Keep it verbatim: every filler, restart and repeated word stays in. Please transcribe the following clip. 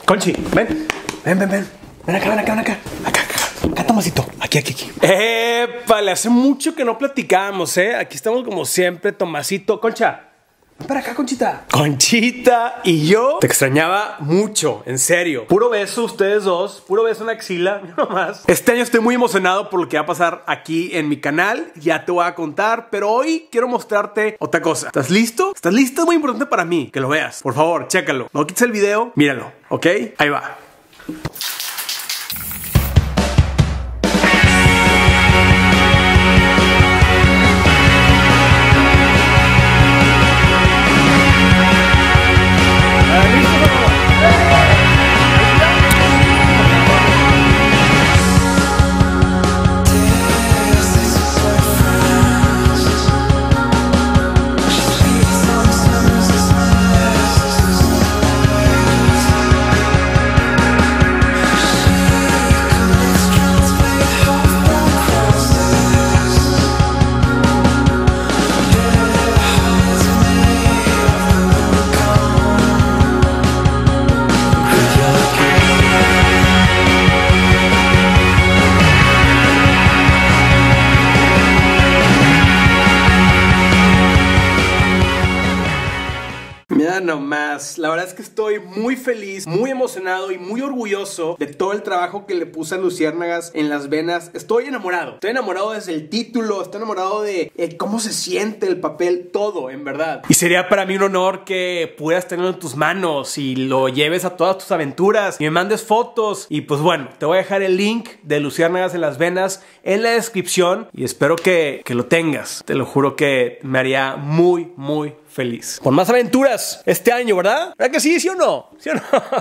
Conchi, ven, ven, ven, ven. Ven acá, ven acá, ven acá. Acá, acá. Acá, Tomasito. Aquí, aquí, aquí. Épale, hace mucho que no platicamos, ¿eh? Aquí estamos como siempre, Tomasito. Concha. Ven para acá, Conchita. Conchita y yo te extrañaba mucho, en serio. Puro beso ustedes dos, puro beso en la axila, nomás. Este año estoy muy emocionado por lo que va a pasar aquí en mi canal. Ya te voy a contar, pero hoy quiero mostrarte otra cosa. ¿Estás listo? ¿Estás listo? Es muy importante para mí que lo veas. Por favor, chécalo. No quites el video, míralo, ¿ok? Ahí va. Mira nomás, la verdad es que estoy muy feliz, muy emocionado y muy orgulloso de todo el trabajo que le puse a Luciérnagas en las venas. Estoy enamorado, estoy enamorado desde el título, estoy enamorado de eh, cómo se siente el papel, todo, en verdad. Y sería para mí un honor que puedas tenerlo en tus manos y lo lleves a todas tus aventuras y me mandes fotos. Y pues bueno, te voy a dejar el link de Luciérnagas en las venas en la descripción y espero que, que lo tengas. Te lo juro que me haría muy, muy feliz. Por más aventuras este año, ¿verdad? ¿Verdad que sí, sí o no? ¿Sí o no?